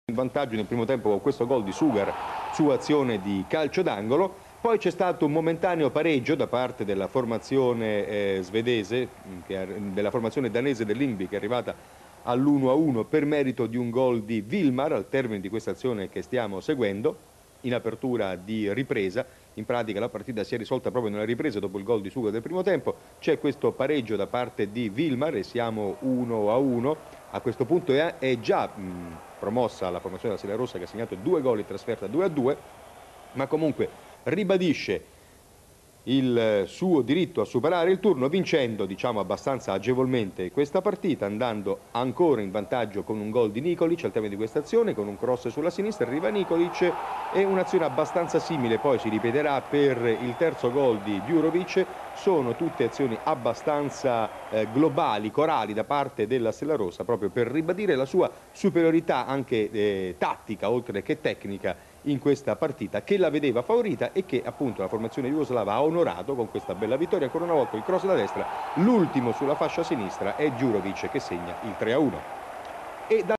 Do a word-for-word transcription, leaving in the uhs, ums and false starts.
in vantaggio nel primo tempo con questo gol di Sugar su azione di calcio d'angolo. Poi c'è stato un momentaneo pareggio da parte della formazione eh, svedese, che, della formazione danese dell'Ingby, che è arrivata all'uno a uno per merito di un gol di Vilmar al termine di questa azione che stiamo seguendo in apertura di ripresa. In pratica la partita si è risolta proprio nella ripresa dopo il gol di Sugar del primo tempo. C'è questo pareggio da parte di Vilmar e siamo uno a uno. A questo punto è, è già mh, promossa la formazione della Stella Rossa, che ha segnato due gol in trasferta due a due, ma comunque ribadisce il suo diritto a superare il turno vincendo, diciamo, abbastanza agevolmente questa partita, andando ancora in vantaggio con un gol di Nikolic al termine di questa azione, con un cross sulla sinistra, arriva Nikolic e un'azione abbastanza simile poi si ripeterà per il terzo gol di Djurovic. Sono tutte azioni abbastanza eh, globali, corali da parte della Stella Rossa, proprio per ribadire la sua superiorità anche eh, tattica oltre che tecnica in questa partita, che la vedeva favorita e che appunto la formazione jugoslava ha onorato con questa bella vittoria. Ancora una volta il cross da destra, l'ultimo sulla fascia sinistra è Djurovic che segna il tre a uno. E da